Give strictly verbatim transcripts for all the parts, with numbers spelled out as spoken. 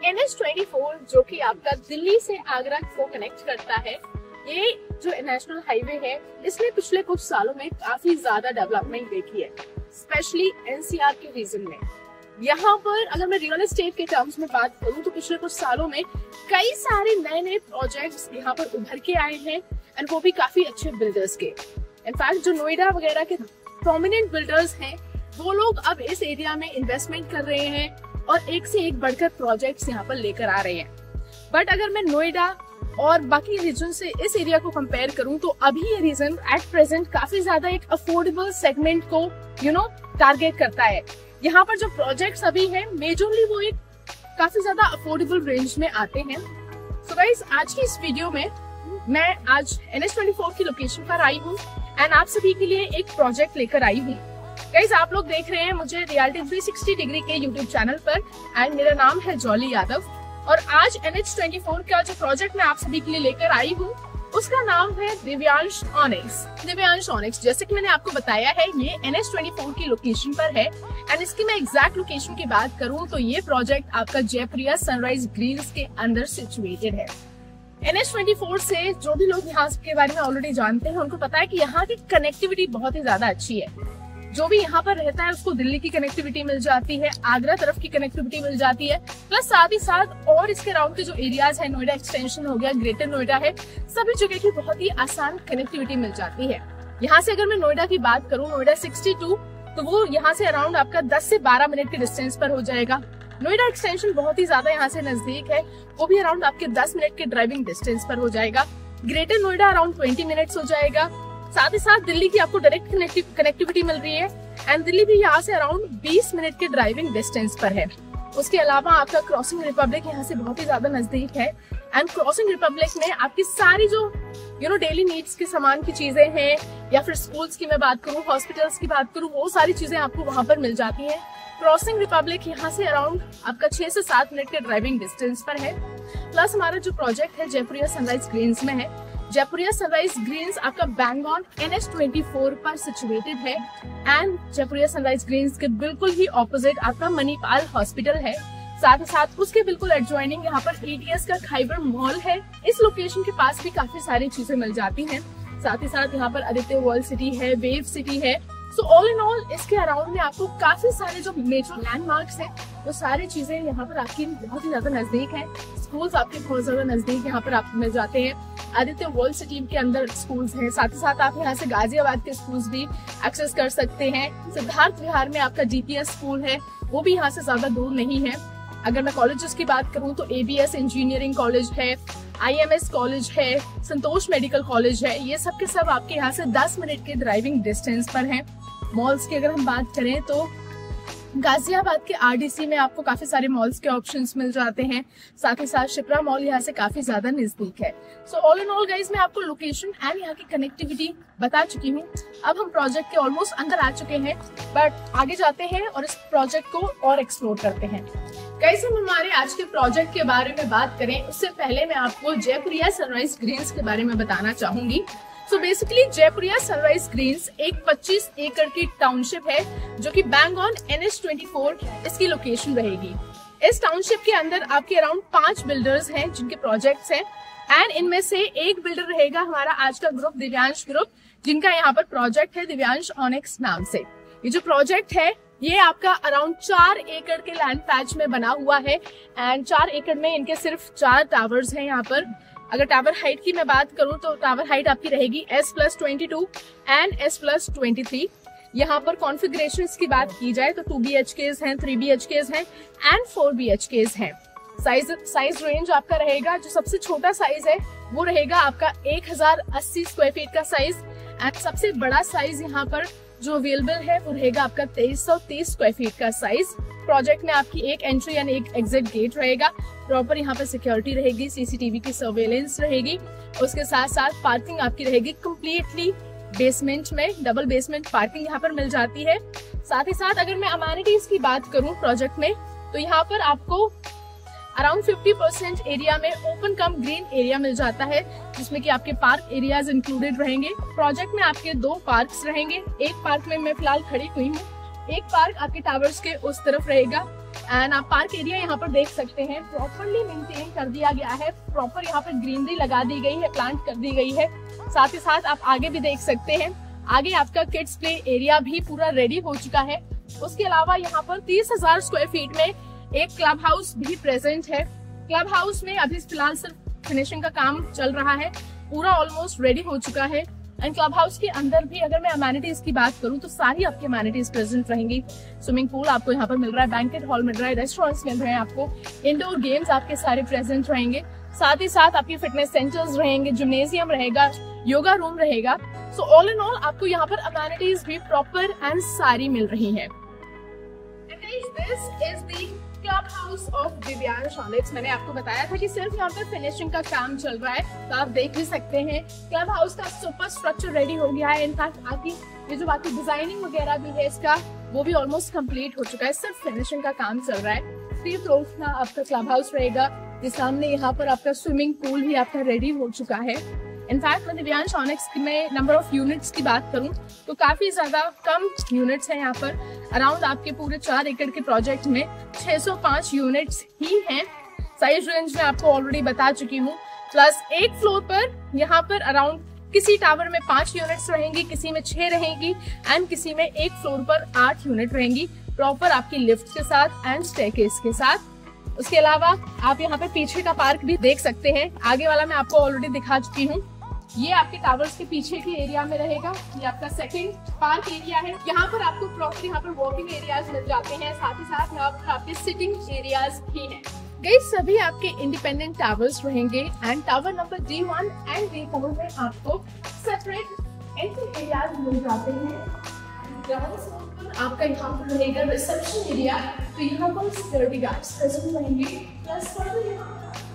N H twenty four जो कि आपका दिल्ली से आगरा को कनेक्ट करता है, ये जो नेशनल हाईवे है इसने पिछले कुछ सालों में काफी ज्यादा डेवलपमेंट देखी है, स्पेशली एन सी आर के रीजन में। यहाँ पर अगर मैं रियल एस्टेट के टर्म्स में बात करूँ तो पिछले कुछ सालों में कई सारे नए नए प्रोजेक्ट्स यहाँ पर उभर के आए हैं, एंड वो भी काफी अच्छे बिल्डर्स के। इनफैक्ट जो नोएडा वगैरह के प्रोमिनेंट बिल्डर्स हैं वो लोग अब इस एरिया में इन्वेस्टमेंट कर रहे हैं और एक से एक बढ़कर प्रोजेक्ट्स यहाँ पर लेकर आ रहे हैं। बट अगर मैं नोएडा और बाकी रीजन से इस एरिया को कंपेयर करूं तो अभी ये रीजन एट प्रेजेंट काफी ज्यादा एक अफोर्डेबल सेगमेंट को यू नो टारगेट करता है। यहाँ पर जो प्रोजेक्ट्स अभी हैं मेजरली वो एक काफी ज्यादा अफोर्डेबल रेंज में आते हैं। सो गाइस, आज की इस वीडियो में मैं आज एन एच ट्वेंटी फोर की लोकेशन पर आई हूँ एंड आप सभी के लिए एक प्रोजेक्ट लेकर आई हूँ। गाइस, आप लोग देख रहे हैं मुझे रियलिटी थ्री सिक्सटी डिग्री के यूट्यूब चैनल पर, एंड मेरा नाम है जॉली यादव। और आज एन एच ट्वेंटी फोर का जो प्रोजेक्ट मैं आप सभी के लिए लेकर आई हूँ उसका नाम है दिव्यांश ऑनिक्स। दिव्यांश ऑनिक्स, जैसे कि मैंने आपको बताया है, ये एन एच ट्वेंटी फोर की लोकेशन पर है। एंड इसकी मैं एग्जैक्ट लोकेशन की बात करूँ तो ये प्रोजेक्ट आपका जयप्रिया सनराइज ग्रीन्स के अंदर सिचुएटेड है। एन एच ट्वेंटी फोर से जो भी लोग यहाँ के बारे में ऑलरेडी जानते हैं उनको पता है कि यहाँ की कनेक्टिविटी बहुत ही ज्यादा अच्छी है। जो भी यहाँ पर रहता है उसको दिल्ली की कनेक्टिविटी मिल जाती है, आगरा तरफ की कनेक्टिविटी मिल जाती है, प्लस साथ ही साथ और इसके अराउंड के जो एरियाज है, नोएडा एक्सटेंशन हो गया, ग्रेटर नोएडा है, सभी जगह की बहुत ही आसान कनेक्टिविटी मिल जाती है। यहाँ से अगर मैं नोएडा की बात करूँ, नोएडा सिक्सटी टू, तो वो यहाँ से अराउंड आपका दस से बारह मिनट के डिस्टेंस पर हो जाएगा। नोएडा एक्सटेंशन बहुत ही ज्यादा यहाँ से नजदीक है, वो भी अराउंड आपके दस मिनट के ड्राइविंग डिस्टेंस पर हो जाएगा। Greater Noida around twenty minutes हो जाएगा। साथ ही साथ दिल्ली की आपको डायरेक्ट कनेक्टिविटी मिल रही है, एंड दिल्ली भी यहाँ से अराउंड बीस मिनट के ड्राइविंग डिस्टेंस पर है। उसके अलावा आपका क्रॉसिंग रिपब्लिक यहाँ से बहुत ही ज्यादा नजदीक है, एंड क्रॉसिंग रिपब्लिक में आपकी सारी जो यू नो डेली नीड्स के सामान की चीजें हैं, या फिर स्कूल्स की मैं बात करूँ, हॉस्पिटल्स की बात करूँ, वो सारी चीजें आपको वहाँ पर मिल जाती है। क्रॉसिंग रिपब्लिक यहाँ से अराउंड आपका छह से सात मिनट के ड्राइविंग डिस्टेंस पर है। प्लस हमारा जो प्रोजेक्ट है जयप्रिया सनराइज ग्रीन्स में है। जयप्रिया सनराइज ग्रीन्स आपका bang on N H twenty four पर सिचुएटेड है, एंड जयप्रिया सनराइज ग्रीन्स के बिल्कुल ही ऑपोजिट आपका मणिपाल हॉस्पिटल है। साथ ही साथ उसके बिल्कुल एडजॉइनिंग यहाँ पर ए टी एस का खाइबर मॉल है। इस लोकेशन के पास भी काफी सारी चीजें मिल जाती हैं। साथ ही साथ यहाँ पर आदित्य वर्ल्ड सिटी है, वेव सिटी है। सो ऑल इन ऑल इसके अराउंड में आपको काफी सारे जो मेजर लैंडमार्क्स हैं वो सारी चीजें यहाँ पर आपकी बहुत ही ज्यादा नजदीक है। स्कूल्स आपके बहुत ज्यादा नजदीक यहाँ पर आपको मिल जाते हैं। आदित्य वर्ल्ड सिटी के अंदर स्कूल्स हैं। साथ ही साथ आप यहाँ से गाजियाबाद के स्कूल्स भी एक्सेस कर सकते हैं। सिद्धार्थ विहार में आपका जी पी एस स्कूल है, वो भी यहाँ से ज्यादा दूर नहीं है। अगर मैं कॉलेजेस की बात करूँ तो A B S engineering college है, आई एम एस कॉलेज है, संतोष मेडिकल कॉलेज है, ये सब के सब आपके यहाँ से दस मिनट के ड्राइविंग डिस्टेंस पर हैं। मॉल्स की अगर हम बात करें तो गाजियाबाद के आर डी सी में आपको काफी सारे मॉल्स के ऑप्शंस मिल जाते हैं। साथ ही साथ शिप्रा मॉल यहाँ से काफी ज्यादा नजदीक है। So all in all guys, मैं आपको लोकेशन एंड यहाँ की कनेक्टिविटी बता चुकी हूँ। अब हम प्रोजेक्ट के ऑलमोस्ट अंदर आ चुके हैं, बट आगे जाते हैं और इस प्रोजेक्ट को और एक्सप्लोर करते हैं। गाइस, हम हमारे आज के प्रोजेक्ट के बारे में बात करें उससे पहले मैं आपको जयप्रिया सनराइज ग्रीन्स के बारे में बताना चाहूंगी। So basically Jaypriya Sunrise Greens एक पच्चीस एकड़ की टाउनशिप है जो कि bang on N H twenty four इसकी लोकेशन रहेगी। इस टाउनशिप के अंदर आपके अराउंड पांच बिल्डर्स हैं जिनके प्रोजेक्ट्स हैं, एंड इनमें से एक बिल्डर रहेगा हमारा आज का ग्रुप दिव्यांश ग्रुप, जिनका यहाँ पर प्रोजेक्ट है दिव्यांश ऑनिक्स नाम से। ये जो प्रोजेक्ट है ये आपका अराउंड चार एकड़ के लैंड पैच में बना हुआ है, एंड चार एकड़ में इनके सिर्फ चार टावर्स हैं यहाँ पर। अगर टावर हाइट की मैं बात करूं तो टावर हाइट आपकी रहेगी S plus twenty two and S plus twenty three. यहाँ पर कॉन्फ़िगरेशन की बात की जाए तो टू बी एच केज हैं, थ्री बी एच केज हैं and four B H Ks हैं। साइज साइज रेंज आपका रहेगा, जो सबसे छोटा साइज है वो रहेगा आपका एक हजार अस्सी स्क्वायर फीट का साइज, एंड सबसे बड़ा साइज यहाँ पर जो अवेलेबल है वो रहेगा आपका तेईस सौ तीस स्क्वायर फीट का साइज। प्रोजेक्ट में आपकी एक एंट्री एंड एक एग्जिट गेट रहेगा। प्रॉपर यहाँ पर सिक्योरिटी रहेगी, सी सी टी वी की सर्वेलेंस रहेगी। उसके साथ साथ पार्किंग आपकी रहेगी कम्प्लीटली बेसमेंट में, डबल बेसमेंट पार्किंग यहाँ पर मिल जाती है। साथ ही साथ अगर मैं अमेनिटीज की बात करूँ प्रोजेक्ट में तो यहाँ पर आपको अराउंड फिफ्टी परसेंट एरिया में ओपन कम ग्रीन एरिया मिल जाता है, जिसमें कि आपके पार्क एरियाज इंक्लूडेड रहेंगे। प्रोजेक्ट में आपके दो पार्क्स रहेंगे। एक पार्क में मैं फिलहाल खड़ी हुई हूँ, एक पार्क आपके टावर्स के उस तरफ रहेगा, एंड आप पार्क एरिया यहाँ पर देख सकते हैं, प्रॉपरली मेंटेन कर दिया गया है, प्रॉपर यहाँ पर ग्रीनरी लगा दी गई है, प्लांट कर दी गई है। साथ ही साथ आप आगे भी देख सकते हैं, आगे आपका किड्स प्ले एरिया भी पूरा रेडी हो चुका है। उसके अलावा यहाँ पर तीस हजार स्क्वायर फीट में एक क्लब हाउस भी प्रेजेंट है। क्लब हाउस में अभी फिलहाल सिर्फ फिनिशिंग का काम चल रहा है, पूरा ऑलमोस्ट रेडी हो चुका है। एंड क्लब हाउस के अंदर भी अगर मैं अमेनिटीज की बात करूं तो सारी आपकी अमेनिटीज प्रेजेंट रहेंगी। स्विमिंग पूल आपको यहाँ पर मिल रहा है, बैंकेट हॉल मिल रहा है, रेस्टोरेंट्स मिल रहे हैं आपको, इंडोर गेम्स आपके सारे प्रेजेंट रहेंगे। साथ ही साथ आपके फिटनेस सेंटर्स रहेंगे, जिम्नेजियम रहेगा, योगा रूम रहेगा। सो ऑल इन ऑल आपको यहाँ पर अमेनिटीज भी प्रॉपर एंड सारी मिल रही है। This is the club house of Divyansh Onyx. मैंने आपको बताया था कि सिर्फ यहाँ पर फिनिशिंग का काम चल रहा है, तो आप देख भी सकते हैं क्लब हाउस का सुपर स्ट्रक्चर रेडी हो गया है। इनफैक्ट आपकी ये जो बाकी डिजाइनिंग वगैरह भी है इसका, वो भी ऑलमोस्ट कंप्लीट हो चुका है, सिर्फ फिनिशिंग का काम चल रहा है। थ्री फ्लोर का आपका क्लब हाउस रहेगा, जिस सामने यहाँ पर आपका स्विमिंग पूल भी आपका रेडी हो चुका है। इनफैक्ट मैं दिव्यांश ऑनिक्स में नंबर ऑफ यूनिट्स की बात करूं तो काफी ज्यादा कम यूनिट्स हैं यहाँ पर। अराउंड आपके पूरे चार एकड़ के प्रोजेक्ट में छह सौ पाँच यूनिट्स ही हैं। साइज रेंज में आपको ऑलरेडी बता चुकी हूँ। प्लस एक फ्लोर पर यहाँ पर अराउंड किसी टावर में पांच यूनिट्स रहेंगी, किसी में छह रहेंगी एंड किसी में एक फ्लोर पर आठ यूनिट रहेंगी, प्रॉपर आपकी लिफ्ट के साथ एंड स्टेयरकेस के साथ। उसके अलावा आप यहाँ पे पीछे का पार्क भी देख सकते हैं, आगे वाला मैं आपको ऑलरेडी दिखा चुकी हूँ। ये आपके टावर्स के पीछे के एरिया में रहेगा, ये आपका सेकंड पार्क एरिया है। यहाँ पर आपको प्रॉपर यहाँ पर वॉकिंग एरियाज मिल जाते हैं, साथ ही साथ यहाँ पर आपके सिटिंग एरियाज भी हैं। गाइस सभी आपके इंडिपेंडेंट टावर्स रहेंगे and tower number D one and D four में आपको सेपरेट एंट्री एरियाज मिल जाते हैं। ग्राउंड फ्लोर पर आपका यहाँ पर रहेगा रिसेप्शन एरिया, तो यहाँ पर सिक्योरिटी गार्ड्स प्रेजेंट रहेंगे। प्लस फर्दर यहाँ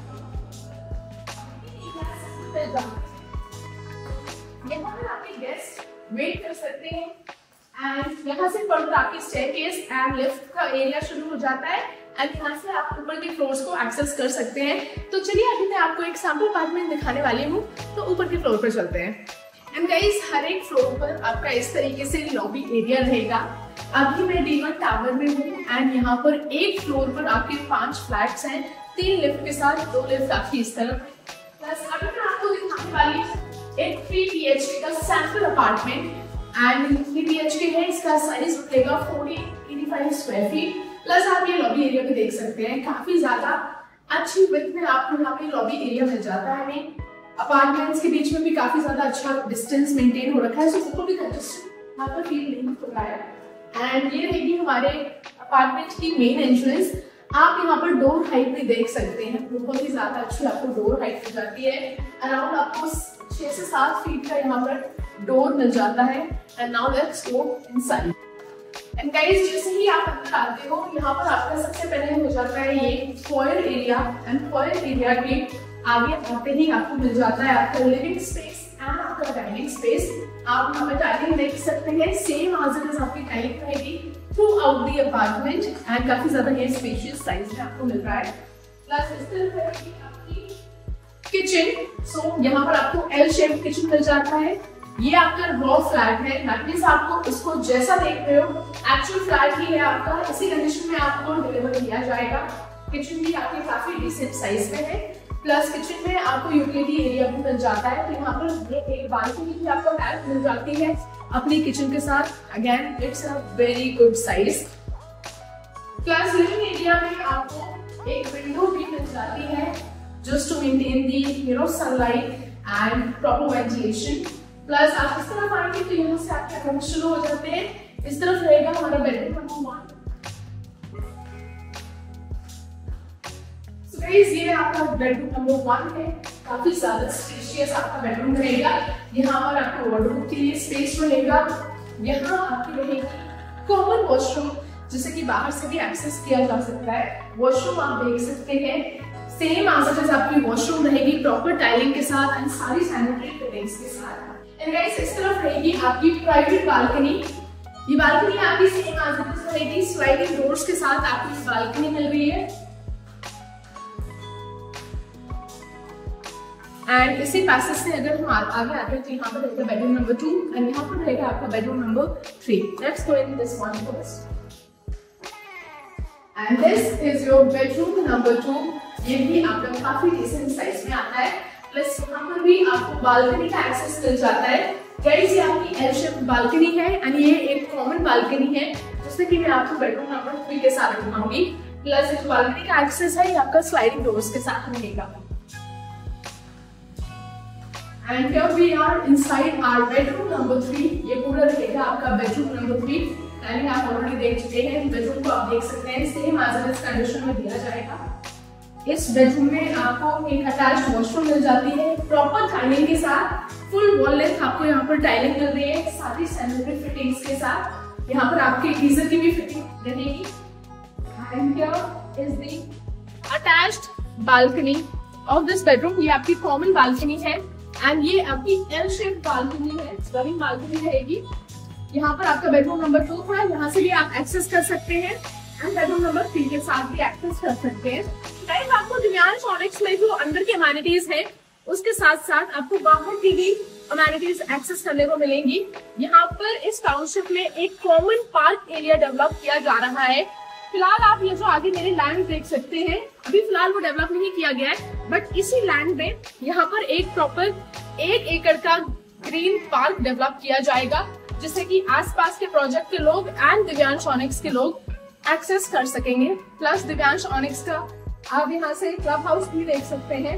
यहाँ पर आपके गेस्ट वेट कर सकते हैं एंड यहाँ से फर्दर आपकी स्टेयरकेस एंड लिफ्ट का एरिया शुरू हो जाता है एंड यहाँ से आप ऊपर के फ्लोर्स को एक्सेस कर सकते हैं। तो चलिए अभी मैं आपको एक सैंपल अपार्टमेंट दिखाने वाली हूँ, तो ऊपर के फ्लोर पर चलते हैं। एंड गाइस हर एक फ्लोर पर आपका इस तरीके से लॉबी एरिया रहेगा। अभी मैं डी वन टावर में हूँ एंड यहाँ पर एक फ्लोर पर आपके पांच फ्लैट्स हैं, तीन लिफ्ट के साथ, दो लिफ्ट आपकी इस तरफ। प्लस अभी मैं आपको दिखाने वाली एक थ्री बी एच के का sample apartment and three B H K है, इसका साइज रहेगा fourteen eighty five square feet. Plus आप ये लॉबी एरिया भी देख सकते हैं, काफी ज्यादा अच्छी विड्थ में आपको यहाँ पे लॉबी एरिया मिल जाता है। हमें अपार्टमेंट्स के बीच में भी काफी ज्यादा अच्छा डिस्टेंस मेंटेन हो रखा है, सो बिल्कुल भी कंजेस्टेड यहाँ पर फील नहीं हो रहा है। एंड ये रहेगी हमारे अपार्टमेंट की मेन एंट्रेंस। आप यहाँ पर डोर हाइट भी देख सकते हैं, बहुत ही ज्यादा अच्छी आपको डोर हाइट हो जाती है। अराउंड आपको छह से सात फीट का यहाँ पर डोर मिल जाता है। And now let's go inside. And guys जैसे ही आप अंदर आते हो, यहाँ पर आपका सबसे पहले हो जाता है ये foyer area and foyer area के आगे आते ही आपको मिल जाता है आपका लिविंग स्पेस एंड आपका डाइनिंग स्पेस। आप यहाँ पर टाइलिंग देख सकते हैं, सेम एज इट इज आपकी टाइलिंग रहेगी throughout the apartment and काफी ज्यादा ये स्पेशियस साइज में आपको मिल रहा है। प्लस इस तरह रहेगी आपकी किचन। सो यहाँ पर आपको एल शेप किचन मिल जाता है। ये आपका रॉ फ्लैट है, दैट मींस आपको इसको जैसा देख रहे हो एक्चुअल फ्लैट ही है आपका, इसी कंडीशन में आपको डिलीवर किया जाएगा। किचन भी आपके काफी डिसेंट साइज में है। प्लस किचन में आपको यूटिलिटी एरिया भी मिल जाता है, तो यहाँ पर ये एक बालकनी भी आपको हेल्प मिल जाती है अपनी किचन के साथ। Again it's a very good size. Plus living area में आपको एक विंडो भी मिल जाती है just to maintain the you know sunlight and proper ventilation. Plus आप इस तरफ आएंगे तो यहाँ से आपके रूम शुरू हो जाते हैं। इस तरफ रहेगा हमारा bedroom number one. So guys ये आपका बेडरूम नंबर वन है, काफी ज्यादा स्पेशियस आपका बेडरूम रहेगा। यहाँ पर आपको वार्डरोब के लिए स्पेस रहेगा। यहाँ आपकी रहेगी कॉमन वॉशरूम, जिसे कि बाहर से भी एक्सेस किया जा सकता है। वॉशरूम आप देख सकते हैं, सेम एज इट इज आपकी वॉशरूम रहेगी प्रॉपर टाइलिंग के साथ एंड सारी सैनिटरी फिटिंग्स के साथ। एंड गाइस इस तरफ रहेगी आपकी प्राइवेट बालकनी। ये बालकनी आपकी सेम एज इट इज रहेगी, स्लाइडिंग डोर्स के साथ आपको बालकनी मिल रही है। एंड इसी पैसेज से अगर हम आगे आते हैं तो यहाँ पर रहेगा बेडरूम नंबर टू एंड यहाँ पर रहेगा आपका bedroom number three. Let's go in this one first. And this is your bedroom number two. ये भी आपका काफी डिसेंट साइज में आता है, प्लस यहाँ पर भी आपको बालकनी का एक्सेस मिल जाता है। गाइस, ये आपकी एल शेप बालकनी है एंड ये एक कॉमन बालकनी है, जैसे कि मैं आपको बेडरूम नंबर थ्री के साथ दिखाऊंगी। प्लस इस बालकनी का एक्सेस है, ये आपका स्लाइडिंग डोर्स के साथ रहेगा। And here we are inside our bedroom number three. ये पूरा रहेगा आपका बेडरूम नंबर थ्री। यानी आप ऑलरेडी देख चुके हैं, बेडरूम को आप देख सकते हैं, same as it is condition में दिया जाएगा। इस बेडरूम में आपको एक अटैच्ड वॉशरूम मिल जाती है, प्रॉपर टाइलिंग के साथ। फुल वॉल लेंथ आपको यहाँ पर टाइलिंग मिल रही है, साथ ही सैनिटरी फिटिंग्स के साथ। यहाँ पर आपके गीजर की भी फिटिंग रहेगी। And here is the attached balcony of this bedroom. ये आपकी कॉमन बालकनी है एंड ये आपकी एल शेप बालकनी है, रनिंग बालकनी रहेगी। यहाँ पर आपका बेडरूम नंबर टू है, यहाँ से भी आप एक्सेस कर सकते हैं एंड बेडरूम नंबर थ्री के साथ भी एक्सेस कर सकते हैं। गाइस, आपको दिव्यांश ऑनिक्स में जो अंदर के अमेनिटीज है उसके साथ साथ आपको बाहर की भी अमेनिटीज एक्सेस करने को मिलेंगी। यहाँ पर इस टाउनशिप में एक कॉमन पार्क एरिया डेवलप किया जा रहा है। फिलहाल आप ये जो आगे मेरे लैंड देख सकते हैं, अभी फिलहाल वो डेवलप नहीं किया गया है, बट इसी लैंड में यहाँ पर एक प्रॉपर एक एकड़ का ग्रीन पार्क डेवलप किया जाएगा, जिससे कि आसपास के प्रोजेक्ट के लोग एंड दिव्यांश ऑनिक्स के लोग एक्सेस कर सकेंगे। प्लस दिव्यांश ऑनिक्स का आप यहाँ से क्लब हाउस भी देख सकते हैं।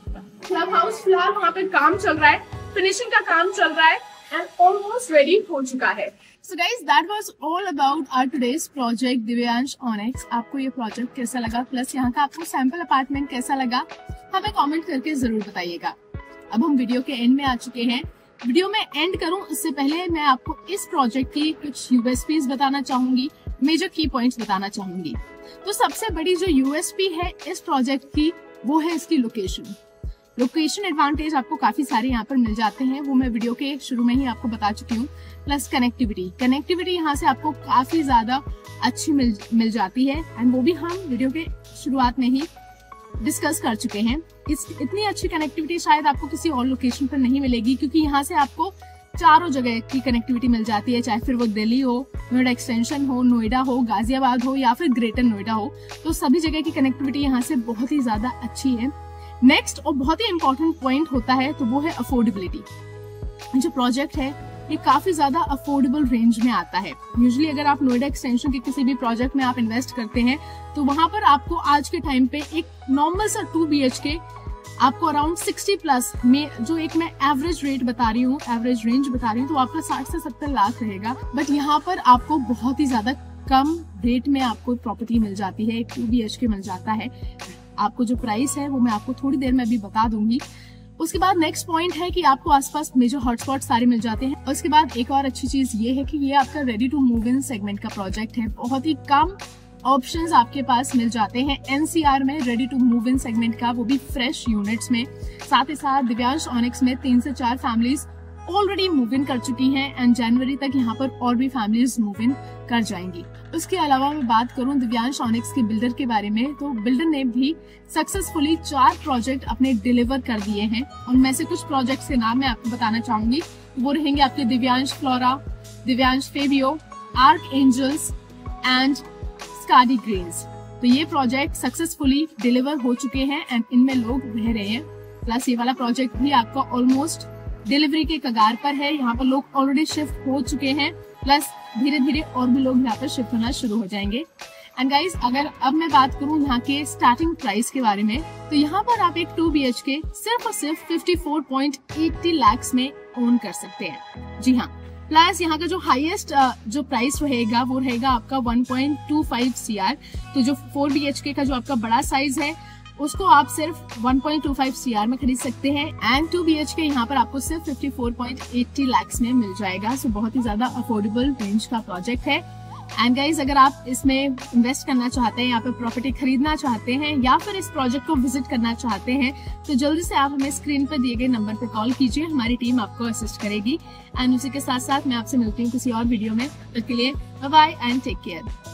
क्लब हाउस फिलहाल वहाँ पे काम चल रहा है, फिनिशिंग का काम चल रहा है एंड ऑलमोस्ट रेडी हो चुका है। So guys, that was all about our today's project Divyansh Onyx. आपको ये प्रोजेक्ट कैसा लगा, प्लस यहाँ का आपको सैंपल अपार्टमेंट कैसा लगा, हमें कमेंट करके जरूर बताइएगा। अब हम वीडियो के एंड में आ चुके हैं। वीडियो में एंड करूं उससे पहले मैं आपको इस प्रोजेक्ट की कुछ यूएसपीज बताना चाहूंगी, मेजर की पॉइंट्स बताना चाहूंगी। तो सबसे बड़ी जो यूएसपी है इस प्रोजेक्ट की, वो है इसकी लोकेशन। लोकेशन एडवांटेज आपको काफी सारे यहाँ पर मिल जाते हैं, वो मैं वीडियो के शुरू में ही आपको बता चुकी हूँ। प्लस कनेक्टिविटी कनेक्टिविटी यहाँ से आपको काफी ज्यादा अच्छी मिल मिल जाती है एंड वो भी हम वीडियो के शुरुआत में ही डिस्कस कर चुके हैं। इस इतनी अच्छी कनेक्टिविटी शायद आपको किसी और लोकेशन पर नहीं मिलेगी, क्योंकि यहाँ से आपको चारों जगह की कनेक्टिविटी मिल जाती है, चाहे फिर वो दिल्ली हो, नोएडा एक्सटेंशन हो, नोएडा हो, गाजियाबाद हो या फिर ग्रेटर नोएडा हो, तो सभी जगह की कनेक्टिविटी यहाँ से बहुत ही ज्यादा अच्छी है। नेक्स्ट और बहुत ही इंपॉर्टेंट पॉइंट होता है तो वो है अफोर्डेबिलिटी। जो प्रोजेक्ट है ये काफी ज्यादा अफोर्डेबल रेंज में आता है। यूजुअली अगर आप नोएडा एक्सटेंशन के किसी भी प्रोजेक्ट में आप इन्वेस्ट करते हैं तो वहां पर आपको आज के टाइम पे एक नॉर्मल सा टू बी एच के आपको अराउंड सिक्सटी प्लस में, जो एक मैं एवरेज रेट बता रही हूँ, एवरेज रेंज बता रही हूँ, तो आपका साठ से सत्तर लाख रहेगा। बट यहाँ पर आपको बहुत ही ज्यादा कम रेट में आपको प्रॉपर्टी मिल जाती है, एक टू बी एच के मिल जाता है। आपको जो प्राइस है वो मैं आपको थोड़ी देर में भी बता दूंगी। उसके बाद नेक्स्ट पॉइंट है कि आपको आसपास मेजर हॉटस्पॉट सारे मिल जाते हैं। और उसके बाद एक और अच्छी चीज ये है कि ये आपका ready to move in segment का प्रोजेक्ट है। बहुत ही कम ऑप्शंस आपके पास मिल जाते हैं एनसीआर में ready to move in segment का, वो भी फ्रेश यूनिट्स में। साथ ही साथ दिव्यांश ऑनिक्स में तीन से चार फैमिलीज ऑलरेडी मूव इन कर चुकी हैं एंड जनवरी तक यहाँ पर और भी फैमिलीज मूव इन कर जाएंगी। उसके अलावा मैं बात करूं दिव्यांश ऑनिक्स के बिल्डर के बारे में, तो बिल्डर ने भी सक्सेसफुली चार प्रोजेक्ट अपने डिलीवर कर दिए हैं। उनमें से कुछ प्रोजेक्ट्स के नाम मैं आपको बताना चाहूंगी। वो रहेंगे आपके Divyansh Flora, Divyansh Fabio, Arc Angels and Skadi Greens. तो ये प्रोजेक्ट सक्सेसफुली डिलीवर हो चुके हैं एंड इनमें लोग रह रहे हैं। प्लस ये वाला प्रोजेक्ट भी आपका ऑलमोस्ट डिलीवरी के कगार पर है, यहाँ पर लोग ऑलरेडी शिफ्ट हो चुके हैं। प्लस धीरे धीरे और भी लोग यहाँ पर शिफ्ट होना शुरू हो जाएंगे। एंड गाइस, अगर अब मैं बात करूँ यहाँ के स्टार्टिंग प्राइस के बारे में, तो यहाँ पर आप एक टू बी एच के सिर्फ और सिर्फ fifty four point eighty lakh में ओन कर सकते हैं। जी हाँ, प्लस यहाँ का जो हाईएस्ट जो प्राइस रहेगा वो रहेगा आपका one point two five C R. तो जो फोर बी एच के का जो आपका बड़ा साइज है उसको आप सिर्फ one point two five C R में खरीद सकते हैं एंड टू बी एच के यहाँ पर आपको सिर्फ fifty four point eighty lakh में मिल जाएगा। सो बहुत ही ज्यादा अफोर्डेबल रेंज का प्रोजेक्ट है। एंड गाइज, अगर आप इसमें इन्वेस्ट करना चाहते हैं, यहाँ पे प्रॉपर्टी खरीदना चाहते हैं या फिर इस प्रोजेक्ट को विजिट करना चाहते हैं, तो जल्दी से आप हमें स्क्रीन पर दिए गए नंबर पर कॉल कीजिए, हमारी टीम आपको असिस्ट करेगी। एंड उसी के साथ साथ मैं आपसे मिलती हूँ किसी और वीडियो में। तब के लिए bye bye and take care.